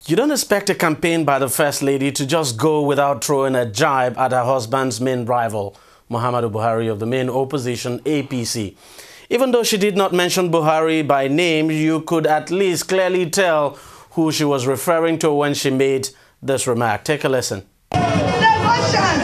You don't expect a campaign by the First Lady to just go without throwing a jibe at her husband's main rival, Muhammadu Buhari of the main opposition APC. Even though she did not mention Buhari by name, you could at least clearly tell who she was referring to when she made this remark. Take a listen. Devotion